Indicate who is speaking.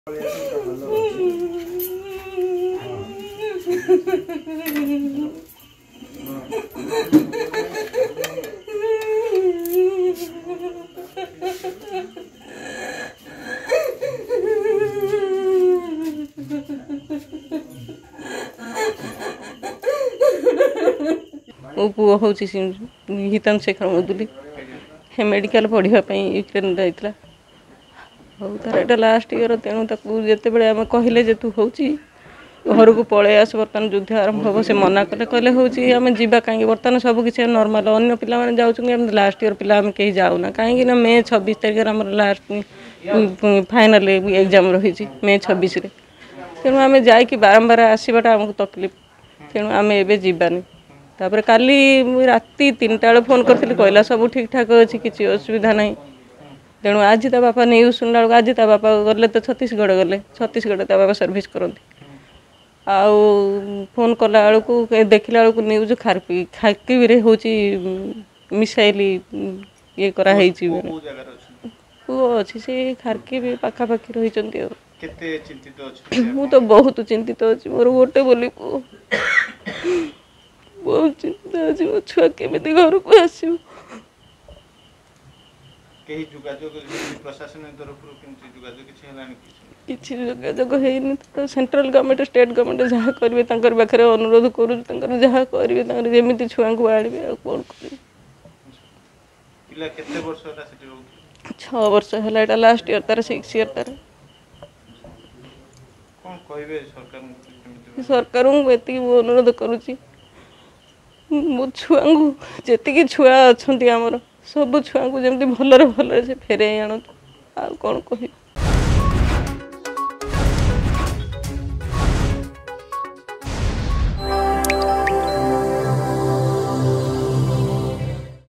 Speaker 1: मो पुओ हूँ हितांश शेखर मुदुली मेडिकल पढ़ापी यूक्रेन जाइला हूँ तार यहाँ लास्ट इयर तेणु जिते बड़े आम कहले जे तू हूँ घर को पलि आस बर्तमान युद्ध आरंभ हम से मना कले कहले हूँ आम जा कहीं बर्तमान सब किसी नॉर्मल अन्य पिला जाऊँ लास्ट इयर पिला आम कहीं जाऊना कहीं मे 26 तारिख आम लास्ट फाइनाल एग्जाम रही मे 26 तेणु आम जा बारंबार आसवाटा आमको तकलीफ तेणु आम एबे जीवानी तापर काली राति 3टा बेले फोन करथिली कहला सब ठीक ठाक अच्छी किसी असुविधा नहीं तेणु आज ता बापा न्यूज सुनला आज ता बापा गले तो छत्तीसगढ़ गले छत्तीसगढ़ ता बापा सर्विस करती आउ फोन कला बेलू देखला बेलू न्यूज खारकी हूँ मिसाइल ये कराई पुओ अच्छी से खारकी भी पाखापाखि रही मु तो बहुत चिंतित अच्छी मोर गोटे बोली पुओ बहुत चिंता अच्छी मो छुआ केमी घर को आसो किसी जोगाजोग है तो सेंट्रल गवर्नमेंट स्टेट गवर्नमेंट जहाँ करेंगे पाखे अनुरोध करूँ जहाँ करेंगे जमी छुआ को आने कौन कर 6 वर्ष है लास्ट इयर तार 6 इयर तार सरकार ये अनुरोध करुच्ची मो छुआ जी छुआ अच्छा आमर सब छुआ को जमी भलरे भलरे से फेरे आणु आ कौन कह